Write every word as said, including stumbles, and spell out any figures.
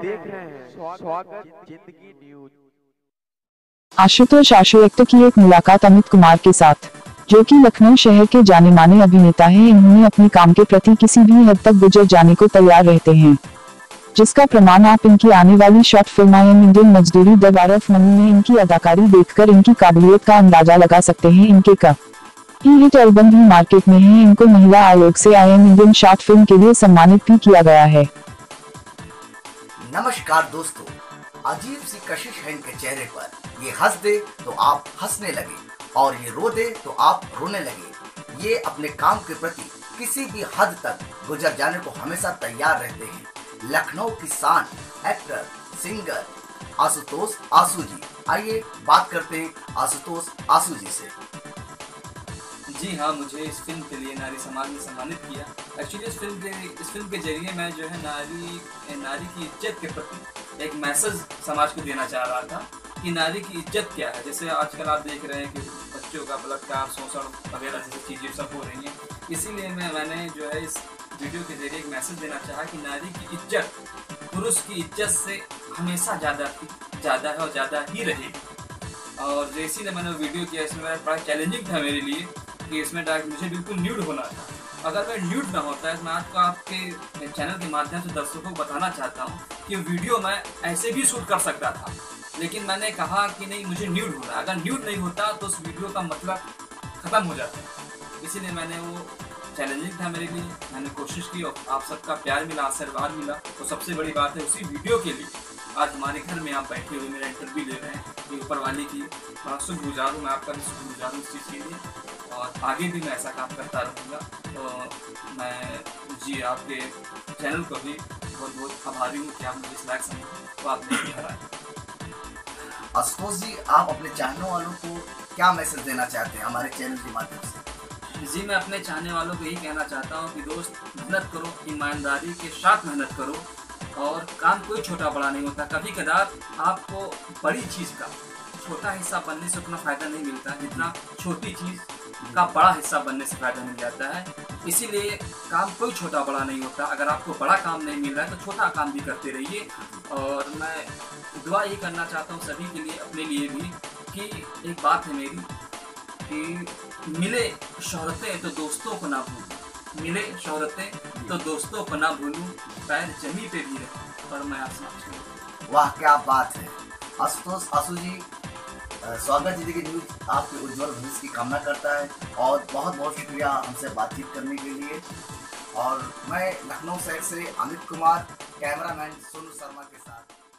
देख रहे हैं स्वागत जिंदगी न्यूज। आशुतोष आशु एक्टर की एक मुलाकात अमित कुमार के साथ, जो कि लखनऊ शहर के जाने माने अभिनेता हैं। इन्होंने अपने काम के प्रति किसी भी हद तक गुजर जाने को तैयार रहते हैं, जिसका प्रमाण आप इनकी आने वाली short film I am Indian मजदूरी द वार ऑफ मनी में इनकी अदाकारी देखकर इनकी काबिलियत का अंदाजा लगा सकते हैं। इनके का हिट एल्बम भी मार्केट में है। इनको महिला आयोग से I am Indian short film के लिए सम्मानित भी किया गया है। नमस्कार दोस्तों, अजीब सी कशिश है इनके चेहरे पर। ये हंस दे तो आप हंसने लगे और ये रो दे तो आप रोने लगे। ये अपने काम के प्रति किसी भी हद तक गुजर जाने को हमेशा तैयार रहते हैं। लखनऊ की शान एक्टर सिंगर आशुतोष आशु जी। आइए बात करते हैं आशुतोष आशु जी से। जी हाँ, मुझे इस फिल्म के लिए नारी समाज ने सम्मानित किया। एक्चुअली इस फिल्म के इस फिल्म के जरिए मैं जो है नारी नारी की इज्जत के प्रति एक मैसेज समाज को देना चाह रहा था कि नारी की इज्जत क्या है। जैसे आजकल आप देख रहे हैं कि बच्चों का बलात्कार, शोषण वगैरह जैसी चीज़ें सब हो रही हैं। इसीलिए मैं मैंने जो है इस वीडियो के जरिए एक मैसेज देना चाहा कि नारी की इज्जत पुरुष की इज्जत से हमेशा ज़्यादा ज़्यादा है और ज़्यादा ही रहेगी। और जो इसीलिए मैंने वीडियो किया, इसमें मेरा बड़ा चैलेंजिंग था मेरे लिए कि इसमें डायरेक्ट मुझे बिल्कुल न्यूड होना था। अगर मैं न्यूड ना होता है, मैं आपको आपके चैनल के माध्यम से दर्शकों को बताना चाहता हूँ कि वीडियो मैं ऐसे भी शूट कर सकता था, लेकिन मैंने कहा कि नहीं, मुझे न्यूड होना है। अगर न्यूड नहीं होता तो उस वीडियो का मतलब ख़त्म हो जाता। इसीलिए मैंने वो चैलेंजिंग था मेरे लिए, मैंने कोशिश की और आप सबका प्यार मिला, आशीर्वाद मिला। तो सबसे बड़ी बात है, उसी वीडियो के लिए आज हमारे घर में आप बैठे हुए मेरा इंटरव्यू ले रहे हैं। ये ऊपर वाले की बड़ा शुक्रगुजार हूँ, मैं आपका भी शुक्रगुजार हूँ इस चीज़ के लिए, और आगे भी मैं ऐसा काम करता रहूँगा। तो मैं जी आपके चैनल को भी बहुत बहुत आभारी हूँ कि आप मुझे इस लायक समझे तो आपने भी हराया। आशुतोष जी, आप अपने चाहने वालों को क्या मैसेज देना चाहते हैं हमारे चैनल के माध्यम से? जी, मैं अपने चाहने वालों को यही कहना चाहता हूँ कि दोस्त, मेहनत करो, ईमानदारी के साथ मेहनत करो, और काम कोई छोटा बड़ा नहीं होता। कभी कदार आपको बड़ी चीज़ का छोटा हिस्सा बनने से उतना फ़ायदा नहीं मिलता जितना छोटी चीज़ का बड़ा हिस्सा बनने से फ़ायदा मिल जाता है। इसीलिए काम कोई छोटा बड़ा नहीं होता। अगर आपको बड़ा काम नहीं मिल रहा है तो छोटा काम भी करते रहिए। और मैं दुआ ये करना चाहता हूँ सभी के लिए, अपने लिए भी, कि एक बात है मेरी कि मिले शोहरतें तो दोस्तों को ना भूलूं, मिले शोहरतें तो दोस्तों को ना भूलूं, पैर जमी पे भी रहे पर मैं आसमान छूं। वाह, क्या बात है। आशुतोष आशु जी, स्वागत जिंदगी न्यूज आपके उज्जवल भविष्य की कामना करता है और बहुत बहुत शुक्रिया हमसे बातचीत करने के लिए। और मैं लखनऊ शहर से अमित कुमार, कैमरामैन सोनू शर्मा के साथ।